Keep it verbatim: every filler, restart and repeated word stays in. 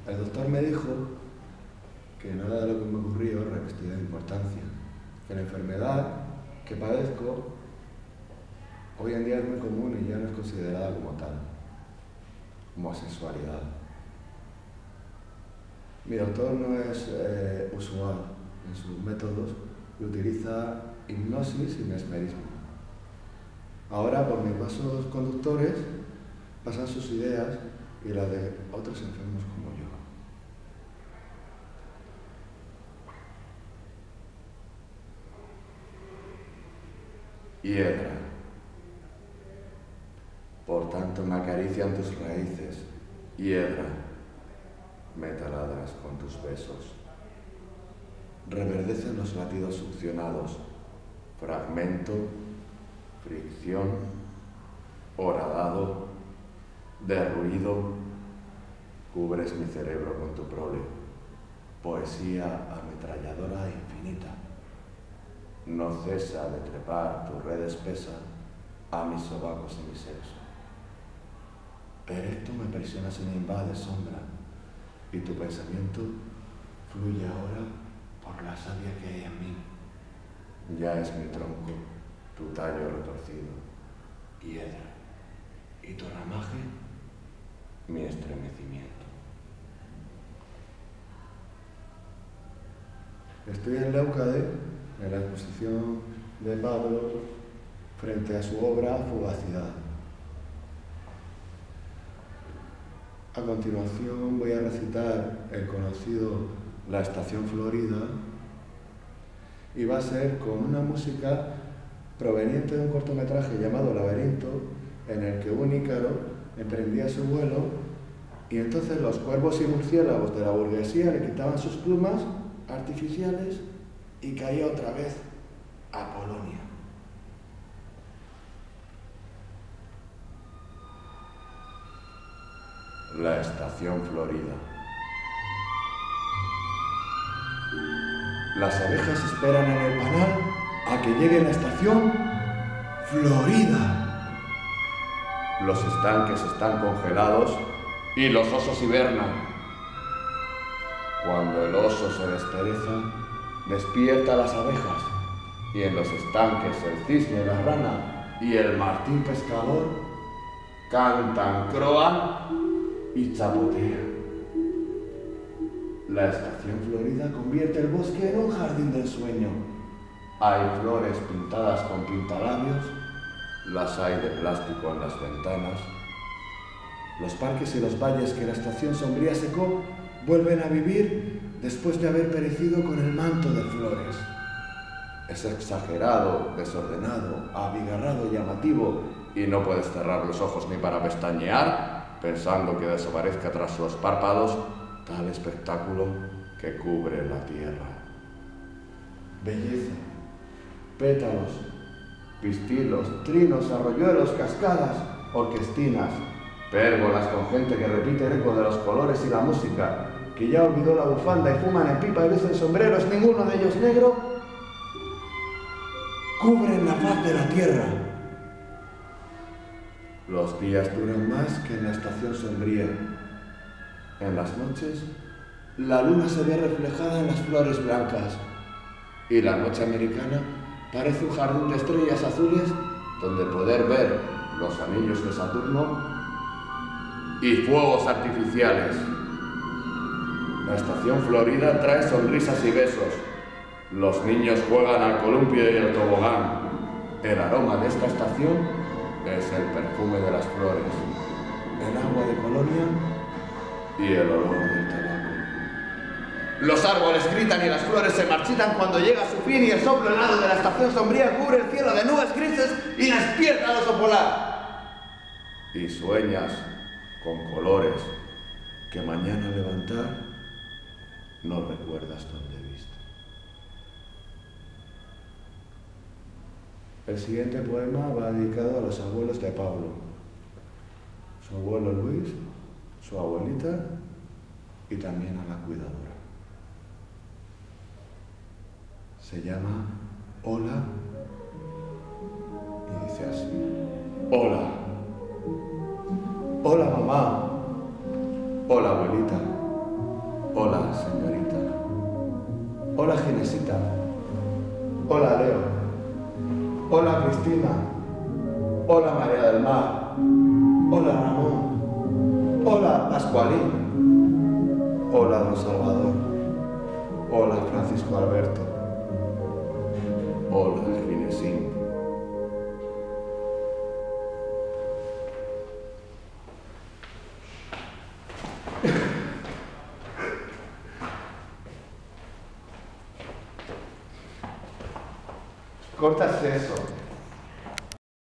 El doctor me dijo que nada de lo que me ocurrió revestía de importancia, que la enfermedad que padezco hoy en día es muy común y ya no es considerada como tal, homosexualidad. Mi doctor no es eh, usual en sus métodos y utiliza hipnosis y mesmerismo. Ahora, por mis vasos conductores, pasan sus ideas y las de otros enfermos como yo. Hiedra. Por tanto me acarician tus raíces. Hiedra. Me taladras con tus besos. Reverdecen los latidos succionados. Fragmento, fricción, horadado, derruido. Cubres mi cerebro con tu prole. Poesía ametralladora infinita. No cesa de trepar tu red espesa a mis sobacos y mi sexo. Erecto me presionas y me invades sombra, y tu pensamiento fluye ahora por la savia que hay en mí. Ya es mi tronco, tu tallo retorcido, hiedra, y tu ramaje, mi estremecimiento. Estoy en Leucade, en la exposición de Pablo, frente a su obra Fugacidad. A continuación voy a recitar el conocido La Estación Florida y va a ser con una música proveniente de un cortometraje llamado Laberinto, en el que un ícaro emprendía su vuelo y entonces los cuervos y murciélagos de la burguesía le quitaban sus plumas artificiales y caía otra vez a Polonia. La Estación Florida. Las abejas esperan en el panal a que llegue la estación Florida. Los estanques están congelados y los osos hibernan. Cuando el oso se destereza, despierta a las abejas, y en los estanques el cisne, la rana y el martín pescador cantan, croan y chapotean. La Estación Florida convierte el bosque en un jardín del sueño. Hay flores pintadas con pintalabios, las hay de plástico en las ventanas. Los parques y los valles que la estación sombría secó vuelven a vivir después de haber perecido con el manto de flores. Es exagerado, desordenado, abigarrado, llamativo, y no puedes cerrar los ojos ni para pestañear, pensando que desaparezca tras los párpados tal espectáculo que cubre la tierra. Belleza, pétalos, pistilos, trinos, arroyuelos, cascadas, orquestinas, pérgolas con gente que repite el eco de los colores y la música, que ya olvidó la bufanda y fuman en pipa y lucen sombreros, ninguno de ellos negro, cubren la faz de la tierra. Los días duran más que en la estación sombría. En las noches, la luna se ve reflejada en las flores blancas y la noche americana parece un jardín de estrellas azules donde poder ver los anillos de Saturno y fuegos artificiales. La Estación Florida trae sonrisas y besos. Los niños juegan al columpio y al tobogán. El aroma de esta estación es el perfume de las flores, el agua de Colonia y el olor del tabaco. Los árboles gritan y las flores se marchitan cuando llega su fin y el soplo helado de la estación sombría cubre el cielo de nubes grises y despierta al oso polar. Y sueñas con colores que mañana al levantar no recuerdas dónde viste. El siguiente poema va dedicado a los abuelos de Pablo. Su abuelo Luis, su abuelita y también a la cuidadora. Se llama Hola y dice así: Hola. Hola mamá. Hola abuelita. Hola, señorita. Hola, Ginesita. Hola, Leo. Hola, Cristina. Hola, María del Mar. Hola, Ramón. Hola, Pascualín. Hola, don Salvador. Hola, Francisco Alberto. Hola, Ginesín. Cortas eso.